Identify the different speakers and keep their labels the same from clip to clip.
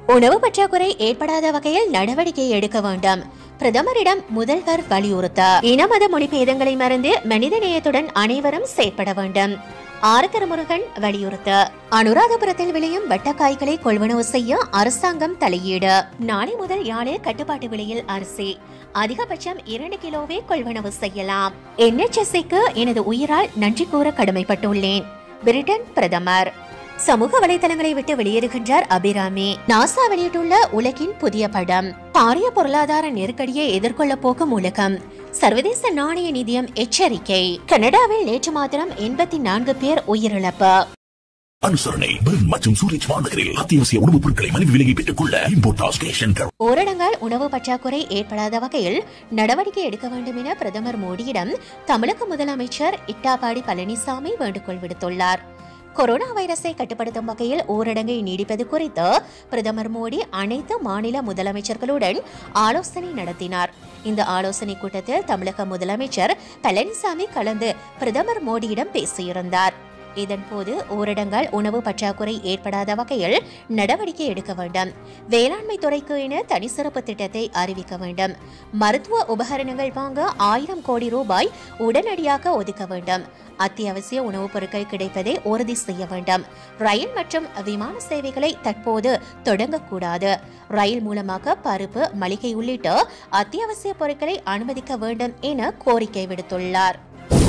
Speaker 1: உணவு பற்றாக்குறை ஏற்படாத வகையில் நடவடிக்கை எடுக்க வேண்டும். பிரதமரிடம் முதல்வர் வலியுறுத்த. இனமத மொழிபேதங்களை மறந்து மனிதநேயத்துடன் அனைவரும் செயற்பட வேண்டும். ஆர் திருமுருகன் வலியுறுத்த. அனுராதபுரத்தில் விளையும் வட்டக்காய்களை கொள்வனவு செய்ய அரசாங்கம் தலையீடு. நாளை முதல் யாழில் கட்டுப்பாட்டு விலையில் அரிசி அதிகபட்சம் 2 கிலோவே கொள்வனவு செய்யலாம். NHSக்கு எனது உயிரால் நன்றி கூற கடமைப்பட்டுள்ளேன். பிரிட்டன் பிரதமர். சமூக வலைதளங்களை விட்டு வெளியேறுகின்றார் அபிராமி. நாசா வெளியிட்டுள்ள உலகின் புதிய படம். பாரிய பொருளாதார நெருக்கடியை எதிர்கொள்ள போகும் உலகம். சர்வதேச நாணய நிதியம் எச்சரிக்கை. கனடாவில் நேற்று மாத்திரம் 84 பேர் உயிரிழப்பு.
Speaker 2: அனுசரணை பெர்ன் மற்றும் சூரிச் மாநகரில் அத்தியாவசிய உணவுப் பொருட்களை மலிவு விலையை பெற்றுக் கொள்ள இம்போர்ட் கேஷ்.
Speaker 1: ஊரடங்கால் உணவு பற்றாக்குறை ஏற்படாத வகையில் நடவடிக்கை எடுக்க வேண்டும் என பிரதமர் மோடியிடம் தமிழக முதலமைச்சர் இட்டாபாடி பழனிசாமி வேண்டுகோள் விடுத்துள்ளார். கொரோனா வைரஸை கட்டுப்படுத்தும் வகையில் ஊரடங்கை நீடிப்பது குறித்து பிரதமர் மோடி அனைத்து மாநில முதலமைச்சர்களுடன் ஆலோசனை நடத்தினார். இந்த ஆலோசனை கூட்டத்தில் தமிழக முதலமைச்சர் பழனிசாமி கலந்து பிரதமர் மோடியிடம் பேசியிருந்தார். இதன்போது ஊரடங்கால் உணவு பற்றாக்குறை ஏற்படாத வகையில் நடவடிக்கை எடுக்க வேண்டும். வேளாண்மை துறைக்கு என தனி சிறப்பு திட்டத்தை அறிவிக்க வேண்டும். மருத்துவ உபகரணங்கள் வாங்க 1000 கோடி ரூபாய் உடனடியாக ஒதுக்க வேண்டும். அத்தியாவசிய உணவுப் பொருட்கள் கிடைப்பதை உறுதி செய்ய வேண்டும். ரயில் மற்றும் விமான சேவைகளை தற்போது தொடங்கக்கூடாது. ரயில் மூலமாக பருப்பு, மளிகை உள்ளிட்ட அத்தியாவசிய பொருட்களை அனுமதிக்க வேண்டும் என கோரிக்கை விடுத்துள்ளார்.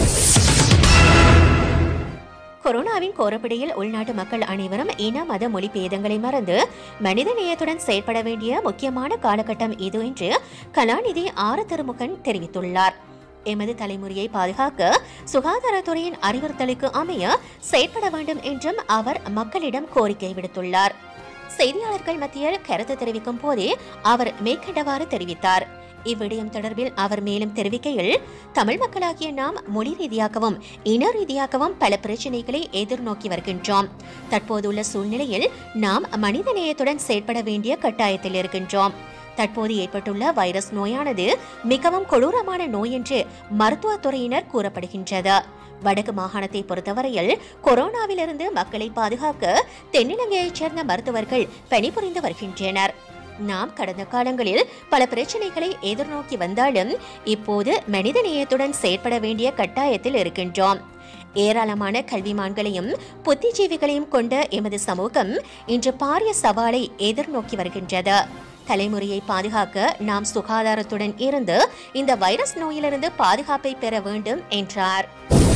Speaker 1: கொரோனாவின் கோரப்பிடியில் உள்நாட்டு மக்கள் அனைவரும் இன மத மொழி பேதங்களை மறந்து மனித நேயத்துடன் செயற்பட வேண்டிய முக்கியமான காலகட்டம் இது என்று கலாநிதி ஆர் திருமுருகன் தெரிவித்துள்ளார். எமது தலைமுறையை பாதுகாக்க சுகாதாரத்துறையின் அறிவுறுத்தலுக்கு அமைய செயற்பட வேண்டும் என்றும் அவர் மக்களிடம் கோரிக்கை விடுத்துள்ளார். செய்தியாளர்கள் மத்தியில் கருத்து தெரிவிக்கும் போதே அவர் மேற்கண்டவாறு தெரிவித்தார். இவ்விடயம் தொடர்பில் அவர் மேலும் தெரிவிக்கையில், தமிழ் மக்களாகிய நாம் மொழி ரீதியாகவும் இன ரீதியாகவும் பல பிரச்சினைகளை எதிர்நோக்கி வருகின்றோம். தற்போதுள்ள சூழ்நிலையில் நாம் மனித நேயத்துடன் செயற்பட வேண்டிய கட்டாயத்தில் இருக்கின்றோம். தற்போது ஏற்பட்டுள்ள வைரஸ் நோயானது மிகவும் கொடூரமான நோய் என்று மருத்துவத்துறையினர் கூறப்படுகின்றது. வடக்கு மாகாணத்தை பொறுத்தவரையில் கொரோனாவிலிருந்து மக்களை பாதுகாக்க தென்னிலங்கையைச் சேர்ந்த மருத்துவர்கள் பணிபுரிந்து வருகின்றனர். நாம் கடந்த காலங்களில் பல பிரச்சனைகளை எதிர்நோக்கி வந்தாலும் இப்போது மனித நேயத்துடன் செயற்பட வேண்டிய கட்டாயத்தில் இருக்கின்றோம். ஏராளமான கல்விமான்களையும் புத்திஜீவிகளையும் கொண்ட எமது சமூகம் இன்று பாரிய சவாலை எதிர்நோக்கி வருகின்றது. தலைமுறையை பாதுகாக்க நாம் சுகாதாரத்துடன் இருந்து இந்த வைரஸ் நோயிலிருந்து பாதுகாப்பை பெற வேண்டும் என்றார்.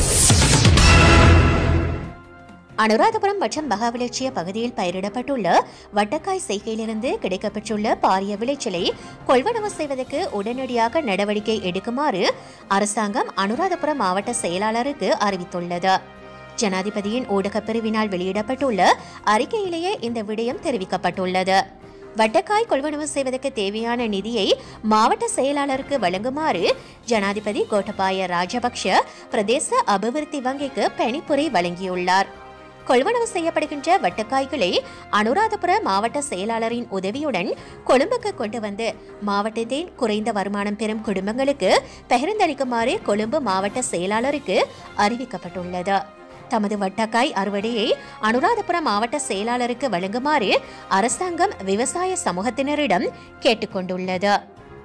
Speaker 1: அனுராதபுரம் மற்றும் மகாவிலட்சிய பகுதியில் பயிரிடப்பட்டுள்ள வட்டக்காய் செய்கையிலிருந்து கிடைக்கப்பெற்றுள்ள பாரிய விளைச்சலை கொள்வனவு செய்வதற்கு உடனடியாக நடவடிக்கை எடுக்குமாறு அரசாங்கம் அனுராதபுரம் மாவட்ட செயலாளருக்கு அறிவித்துள்ளது. ஜனாதிபதியின் ஊடகப் பிரிவினால் வெளியிடப்பட்டுள்ள அறிக்கையிலேயே இந்த விடயம் தெரிவிக்கப்பட்டுள்ளது. வட்டக்காய் கொள்வனவு செய்வதற்கு தேவையான நிதியை மாவட்ட செயலாளருக்கு வழங்குமாறு ஜனாதிபதி கோட்டபாய ராஜபக்ஷ பிரதேச அபிவிருத்தி வங்கிக்கு பணிப்புரை வழங்கியுள்ளார். கொள்வனவு செய்யப்படுகின்ற வட்டக்காய்களை அனுராதபுர மாவட்ட செயலாளரின் உதவியுடன் கொழும்புக்கு கொண்டு வந்து மாவட்டத்தின் குறைந்த வருமானம் பெறும் குடும்பங்களுக்கு பகிர்ந்தளிக்குமாறு கொழும்பு மாவட்ட செயலாளருக்கு அறிவிக்கப்பட்டுள்ளது. தமது வட்டக்காய் அறுவடையை அனுராதபுர மாவட்ட செயலாளருக்கு வழங்குமாறு அரசாங்கம் விவசாய சமூகத்தினரிடம் கேட்டுக்கொண்டுள்ளது.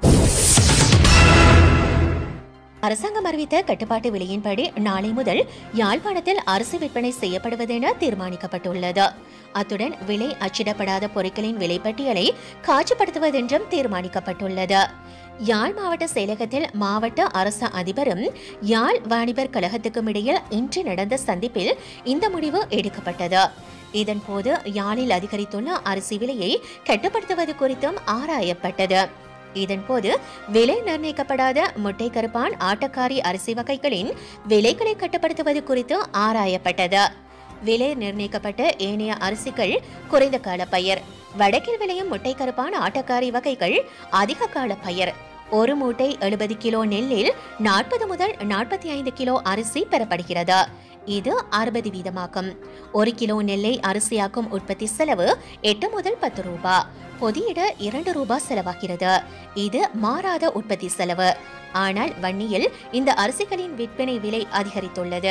Speaker 1: அரசாங்கம் அறிவித்த கட்டுப்பாட்டு விலையின்படி நாளை முதல் யாழ்ப்பாணத்தில் அரிசி விற்பனை செய்யப்படுவதென தீர்மானிக்கப்பட்டுள்ளது. அத்துடன் விலை அச்சிடப்படாத பொருட்களின் விலைப்பட்டியலை காட்சிப்படுத்துவதென்றும் தீர்மானிக்கப்பட்டுள்ளது. யாழ் மாவட்ட செயலகத்தில் மாவட்ட அரசு அதிபரும் யாழ் வாணிபர் கழகத்துக்கும் இடையில் இன்று நடந்த சந்திப்பில் இந்த முடிவு எடுக்கப்பட்டது. இதன்போது யாழில் அதிகரித்துள்ள அரிசி விலையை கட்டுப்படுத்துவது குறித்தும் ஆராயப்பட்டது. இதன்போது விலை நிர்ணயிக்கப்படாத முட்டை கருப்பான் ஆட்டக்காரி அரிசி வகைகளின் விலைகளை கட்டுப்படுத்துவது குறித்து ஆராயப்பட்டது. விலை நிர்ணயிக்கப்பட்ட ஏனைய அரிசிகள் குறைந்த கால பயிர், வடக்கில் விளையும் முட்டை கருப்பான் ஆட்டக்காரி வகைகள் அதிக கால பயிர். ஒரு மூட்டை 70 கிலோ நெல்லில் 40 முதல் 45 கிலோ அரிசி பெறப்படுகிறது. இது 60 வீதமாகும். 1 கிலோ நெல்லை அரிசியாக்கும் உற்பத்தி செலவு 8 முதல் 10 ரூபாய். பொதியிட 2 ரூபாய் செலவாகிறது. இது மாறாத உற்பத்தி செலவு. ஆனால் வன்னியில் இந்த அரிசிகளின் விற்பனை விலை அதிகரித்துள்ளது.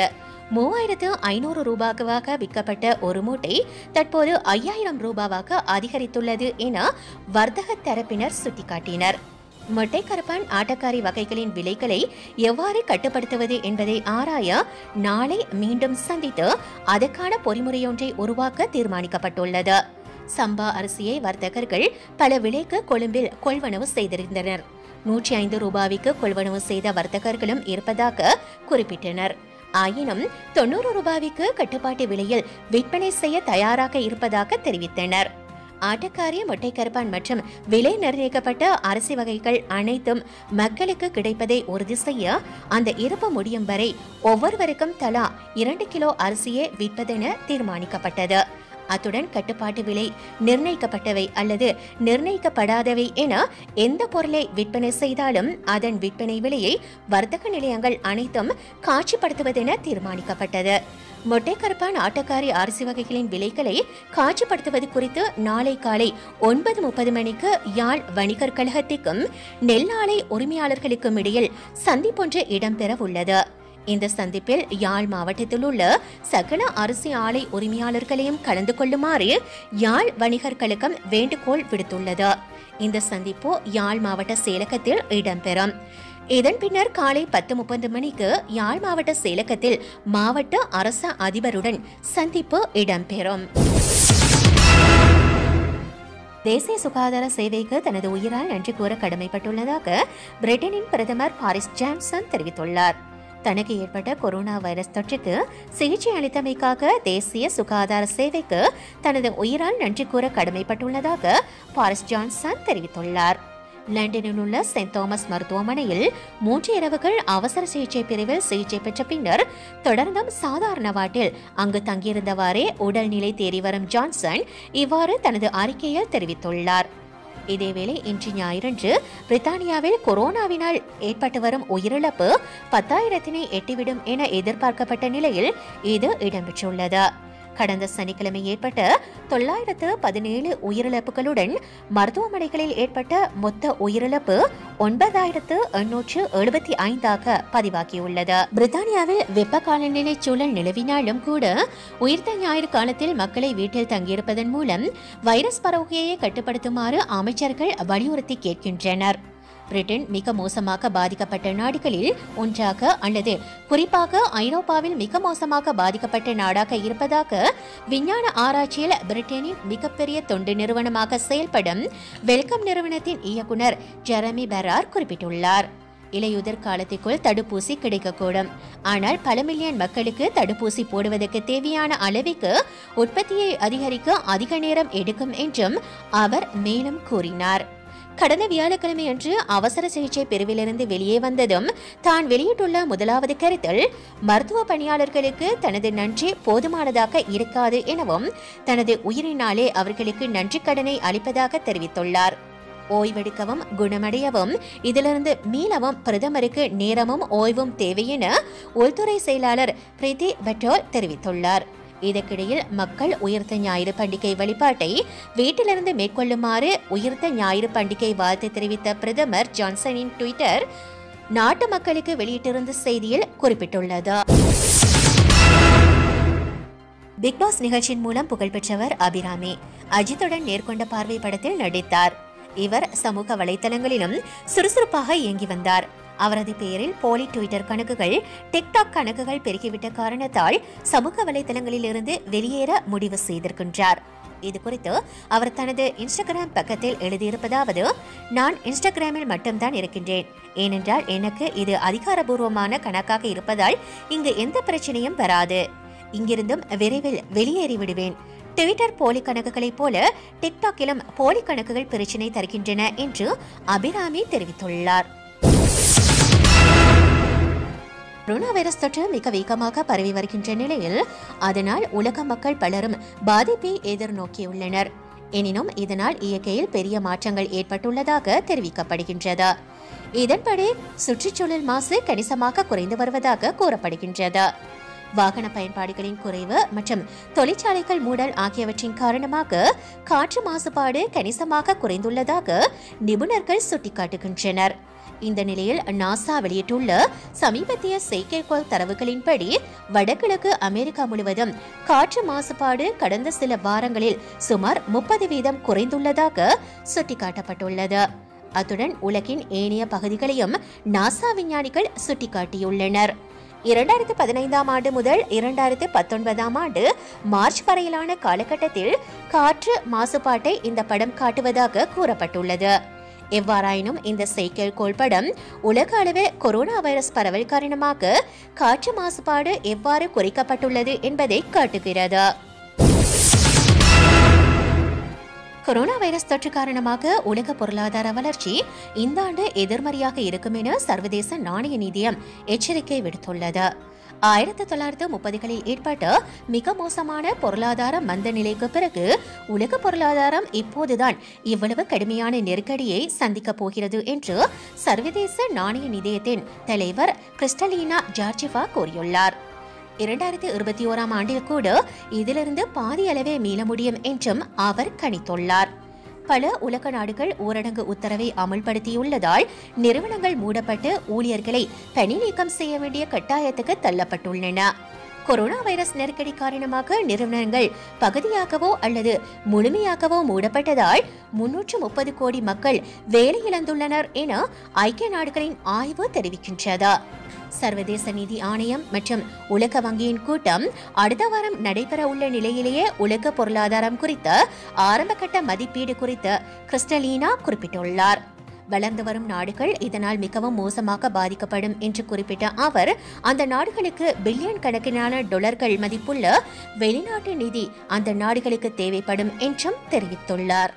Speaker 1: 3500 ரூபாய்க்காக விற்கப்பட்ட ஒரு மூட்டை தற்போது 5000 ரூபாவாக அதிகரித்துள்ளது என வர்த்தக தரப்பினர் சுட்டிக்காட்டினர். மொட்டை கருப்பான் ஆட்டக்காரி வகைகளின் விலைகளை எவ்வாறு கட்டுப்படுத்துவது என்பதை ஆராய நாளை மீண்டும் சந்தித்து அதற்கான பொறிமுறையொன்றை உருவாக்க தீர்மானிக்கப்பட்டுள்ளது. சம்பா அரிசியை வர்த்தகர்கள் பல விலைக்கு கொழும்பில் கொள்வனவு செய்திருந்தனர். 105 ரூபாய்க்கு கொள்வனவு செய்த வர்த்தகர்களும் இருப்பதாக குறிப்பிட்டனர். ஆயினும் 90 ரூபாய்க்கு கட்டுப்பாட்டு விலையில் விற்பனை செய்ய தயாராக இருப்பதாக தெரிவித்தனர். ஆட்டக்காரி, மொட்டை கருப்பான் மற்றும் விலை நிர்ணயிக்கப்பட்ட அரிசி வகைகள் அனைத்தும் மக்களுக்கு கிடைப்பதை உறுதி செய்ய அந்த இருப்பு முடியும் வரை ஒவ்வொருவருக்கும் தலா 2 கிலோ அரிசியை விற்பதென தீர்மானிக்கப்பட்டது. அத்துடன் கட்டுப்பாட்டு விலை நிர்ணயிக்கப்பட்டவை அல்லது நிர்ணயிக்கப்படாதவை என எந்த பொருளை விற்பனை செய்தாலும் அதன் விற்பனை விலையை வர்த்தக நிலையங்கள் அனைத்தும் காட்சிப்படுத்துவதென தீர்மானிக்கப்பட்டது. மொட்டை கருப்பான் ஆட்டக்காரி அரிசி வகைகளின் விலைகளை காட்சிப்படுத்துவது குறித்து நாளை காலை 9:30 மணிக்கு யாழ் வணிகர் கழகத்திற்கும் நெல் ஆலை உரிமையாளர்களுக்கும் இடையில் சந்திப்பொன்று இடம்பெற உள்ளது. இந்த சந்திப்பில் யாழ் மாவட்டத்தில் உள்ள சகல அரிசி ஆலை உரிமையாளர்களையும் கலந்து கொள்ளுமாறு யாழ் வணிகர் கழகம் வேண்டுகோள் விடுத்துள்ளது. இந்த சந்திப்பு யாழ் மாவட்ட செயலகத்தில் இடம்பெறும். இதன் பின்னர் காலை 10:30 மணிக்கு யாழ் மாவட்ட செயலகத்தில் மாவட்ட அரச அதிபருடன் சந்திப்பு இடம்பெறும். தேசிய சுகாதார சேவைக்கு தனது உயிரால் நன்றி கூற கடமைப்பட்டுள்ளதாக பிரிட்டனின் பிரதமர் பாரிஸ் ஜான்சன் தெரிவித்துள்ளார். தனக்கு ஏற்பட்ட கொரோனா வைரஸ் தொற்றுக்கு சிகிச்சை அளித்தமைக்காக தேசிய சுகாதார சேவைக்கு தனது உயிரால் நன்றி கூற கடமைப்பட்டுள்ளதாக பாரிஸ் ஜான்சன் தெரிவித்துள்ளார். லண்டனில் உள்ள செயின்ட் தாமஸ் மருத்துவமனையில் 3 இரவுகள் அவசர சிகிச்சை பிரிவில் சிகிச்சை பெற்ற பின்னர் தொடர்ந்தும் சாதாரண வாட்டில் அங்கு தங்கியிருந்தவாறே உடல்நிலை தேறி வரும் ஜான்சன் இவ்வாறு தனது அறிக்கையில் தெரிவித்துள்ளார். இதேவேளை இன்று ஞாயிறன்று பிரித்தானியாவில் கொரோனாவினால் ஏற்பட்டு வரும் உயிரிழப்பு 10,000 எட்டிவிடும் என எதிர்பார்க்கப்பட்ட நிலையில் இது இடம்பெற்றுள்ளது. கடந்த சனிக்கிழமை ஏற்பட்ட 917 உயிரிழப்புகளுடன் மருத்துவமனைகளில் ஏற்பட்ட மொத்த உயிரிழப்பு 9,875 பதிவாகியுள்ளது. பிரித்தானியாவில் வெப்ப காலநிலை சூழல் நிலவினாலும் கூட உயிர்த்த ஞாயிறு காலத்தில் மக்களை வீட்டில் தங்கியிருப்பதன் மூலம் வைரஸ் பரவுகையை கட்டுப்படுத்துமாறு அமைச்சர்கள் வலியுறுத்தி கேட்கின்றனர். பிரிட்டன் மிக மோசமாக பாதிக்கப்பட்ட நாடுகளில் ஒன்றாக அல்லது குறிப்பாக ஐரோப்பாவில் மிக மோசமாக பாதிக்கப்பட்ட நாடாக இருப்பதாக விஞ்ஞான ஆராய்ச்சியில் பிரிட்டனின் மிகப்பெரிய தொண்டு நிறுவனமாக செயல்படும் வெல்கம் நிறுவனத்தின் இயக்குனர் ஜெரமி பெரார் குறிப்பிட்டுள்ளார். இலையுதிர் காலத்திற்குள் தடுப்பூசி கிடைக்கக்கூடும், ஆனால் பல மில்லியன் மக்களுக்கு தடுப்பூசி போடுவதற்கு தேவையான அளவிற்கு உற்பத்தியை அதிகரிக்க அதிக நேரம் எடுக்கும் என்றும் அவர் மேலும் கூறினார். கடந்த வியாழக்கிழமை அன்று அவசர சிகிச்சை பிரிவிலிருந்து வெளியே வந்ததும் தான் வெளியிட்டுள்ள முதலாவது கருத்தில் மருத்துவ பணியாளர்களுக்கு தனது நன்றி போதுமானதாக இருக்காது எனவும் தனது உயிரினாலே அவர்களுக்கு நன்றி கடனை அளிப்பதாக தெரிவித்துள்ளார். ஓய்வெடுக்கவும் குணமடையவும் இதிலிருந்து மீளவும் பிரதமருக்கு நேரமும் ஓய்வும் தேவை என உள்துறை செயலாளர் பிரீத்தி பட்டோல் தெரிவித்துள்ளார். இதற்கிடையில் மக்கள் உயிர்த்த ஞாயிறு பண்டிகை வழிபாட்டை வீட்டிலிருந்து மேற்கொள்ளுமாறு உயிர்த்த ஞாயிறு பண்டிகை வாழ்த்து தெரிவித்த பிரதமர் ஜான்சனின் ட்விட்டர் நாட்டு மக்களுக்கு வெளியிட்டிருந்த செய்தியில் குறிப்பிட்டுள்ளது. பிக் பாஸ் நிகழ்ச்சியின் மூலம் புகழ்பெற்றவர் அபிராமி அஜித்துடன் நேர்கொண்ட பார்வை படத்தில் நடித்தார். இவர் சமூக வலைதளங்களிலும் சுறுசுறுப்பாக இயங்கி வந்தார். அவரது பெயரில் போலி ட்விட்டர் கணக்குகள், டிக்டாக் கணக்குகள் பெருகிவிட்ட காரணத்தால் சமூக வலைதளங்களில் இருந்து வெளியேற முடிவு செய்திருக்கின்றார். இதுகுறித்து அவர் தனது இன்ஸ்டாகிராம் பக்கத்தில் எழுதியிருப்பதாவது: நான் இன்ஸ்டாகிராமில் மட்டும்தான் இருக்கின்றேன், ஏனென்றால் எனக்கு இது அதிகாரபூர்வமான கணக்காக இருப்பதால் இங்கு எந்த பிரச்சனையும் வராது. இங்கிருந்தும் விரைவில் வெளியேறி விடுவேன். ட்விட்டர் போலி கணக்குகளைப் போல டிக்டாக்கிலும் போலி கணக்குகள் பிரச்சினை தருகின்றன என்று அபிராமி தெரிவித்துள்ளார். கொரோனா வைரஸ் தொற்று மிக வேகமாக பரவி வருகின்ற நிலையில் அதனால் உலக மக்கள் பலரும் பாதிப்பை எதிர்நோக்கியுள்ளனர். எனினும் இதனால் இயற்கையில் பெரிய மாற்றங்கள் ஏற்பட்டுள்ளதாக தெரிவிக்கப்படுகின்றது. இதன்படி சுற்றுச்சூழல் மாசு கணிசமாக குறைந்து வருவதாக கூறப்படுகின்றது. வாகன பயன்பாடுகளின் குறைவு மற்றும் தொழிற்சாலைகள் மூடல் ஆகியவற்றின் காரணமாக காற்று மாசுபாடு கணிசமாக குறைந்துள்ளதாக நிபுணர்கள் சுட்டிக்காட்டுகின்றனர். இந்த நிலையில் நாசா வெளியிட்டுள்ள சமீபத்திய செயற்கைக்கோள் தரவுகளின்படி வடகிழக்கு அமெரிக்கா முழுவதும் காற்று மாசுபாடு கடந்த சில வாரங்களில் சுமார் 30% குறைந்துள்ளதாக சுட்டிக்காட்டப்பட்டுள்ளது. அத்துடன் உலகின் ஏனைய பகுதிகளையும் நாசா விஞ்ஞானிகள் சுட்டிக்காட்டியுள்ளனர். 2015ஆம் ஆண்டு முதல் 2019ஆம் ஆண்டு மார்ச் வரையிலான காலகட்டத்தில் காற்று மாசுபாட்டை இந்த படம் காட்டுவதாக கூறப்பட்டுள்ளது. எவ்வாறாயினும் இந்த செயற்கைக்கோள் படம் உலக அளவில் கொரோனா வைரஸ் பரவல் காரணமாக காற்று மாசுபாடு எவ்வாறு குறைக்கப்பட்டுள்ளது என்பதை காட்டுகிறது. கொரோனா வைரஸ் தொற்று காரணமாக உலக பொருளாதார வளர்ச்சி இந்த ஆண்டு எதிர்மறையாக இருக்கும் என சர்வதேச நாணய நிதியம் எச்சரிக்கை விடுத்துள்ளது. 1930களில் ஏற்பட்ட மிக மோசமான பொருளாதார மந்த நிலைக்கு பிறகு உலக பொருளாதாரம் இப்போதுதான் இவ்வளவு கடுமையான நெருக்கடியை சந்திக்கப் போகிறது என்று சர்வதேச நாணய நிதியத்தின் தலைவர் கிறிஸ்டலினா ஜார்ஜிவா கூறியுள்ளார். 2021ஆம் ஆண்டில் கூட இதிலிருந்து பாதி அளவே மீள முடியும் என்றும் அவர் கணித்துள்ளார். பல உலக நாடுகள் ஊரடங்கு உத்தரவை அமல்படுத்தியுள்ளதால் நிறுவனங்கள் மூடப்பட்டு ஊழியர்களை பணி நீக்கம் செய்ய வேண்டிய கட்டாயத்துக்கு தள்ளப்பட்டுள்ளன. கொரோனா வைரஸ் நெருக்கடி காரணமாக நிறுவனங்கள் பகுதியாகவோ அல்லது முழுமையாகவோ மூடப்பட்டதால் 330 கோடி மக்கள் வேலையிழந்துள்ளனர் என ஐக்கிய நாடுகளின் ஆய்வு தெரிவிக்கின்றது. சர்வதேச நிதி ஆணையம் மற்றும் உலக வங்கியின் கூட்டம் அடுத்த வாரம் நடைபெற உள்ள நிலையிலேயே உலக பொருளாதாரம் குறித்த ஆரம்பகட்ட மதிப்பீடு குறித்து கிறிஸ்டலினா குறிப்பிட்டுள்ளார். வளர்ந்து வரும் நாடுகள் இதனால் மிகவும் மோசமாக பாதிக்கப்படும் என்று குறிப்பிட்ட அவர் அந்த நாடுகளுக்கு பில்லியன் கணக்கிலான டாலர்கள் மதிப்புள்ள வெளிநாட்டு நிதி அந்த நாடுகளுக்கு தேவைப்படும் என்றும் தெரிவித்துள்ளார்.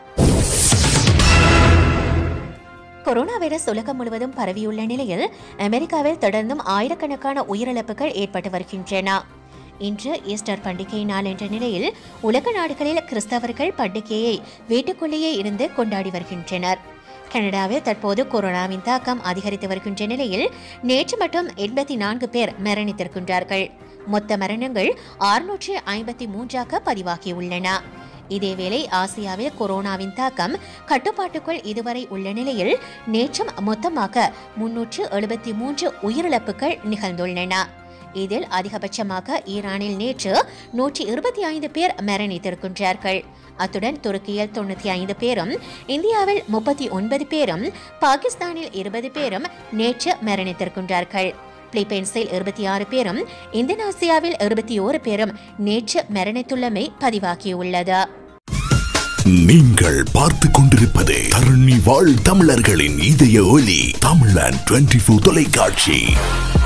Speaker 1: கொரோனா வைரஸ் உலகம் முழுவதும் பரவியுள்ள நிலையில் அமெரிக்காவில் தொடர்ந்தும் ஆயிரக்கணக்கான உயிரிழப்புகள் ஏற்பட்டு வருகின்றன. இன்று ஈஸ்டர் பண்டிகை நாள் என்ற நிலையில் உலக நாடுகளில் கிறிஸ்தவர்கள் பண்டிகையை வீட்டுக்குள்ளேயே இருந்து கொண்டாடி வருகின்றனர். கனடாவில் தற்போது கொரோனாவின் தாக்கம் அதிகரித்து வருகின்ற நிலையில் நேற்று மட்டும் 84 பேர் மரணித்திருக்கின்றார்கள். மொத்த மரணங்கள் 653ஆக பதிவாகியுள்ளன. இதேவேளை ஆசியாவில் கொரோனாவின் தாக்கம் கட்டுப்பாட்டுக்குள் இதுவரை உள்ள நிலையில் நேற்றும் மொத்தமாக 373 உயிரிழப்புகள் நிகழ்ந்துள்ளன. இதில் அதிகபட்சமாக ஈரானில் நேற்று 125 பேர் மரணித்திருக்கின்றார்கள். அத்துடன் துருக்கியில் 95 பேரும், இந்தியாவில் 39 பேரும், பாகிஸ்தானில் 20 பேரும் நேற்று மரணித்திருக்கின்றார்கள். பிலிப்பைன்ஸில் 26 பேரும், இந்தோனேசியாவில் 21 பேரும் நேற்று மரணித்துள்ளமை பதிவாகியுள்ளது.
Speaker 2: நீங்கள் பார்த்து கொண்டிருப்பது தரணி வாழ் தமிழர்களின் இதய ஒலி தமிழன் 24 தொலைக்காட்சி.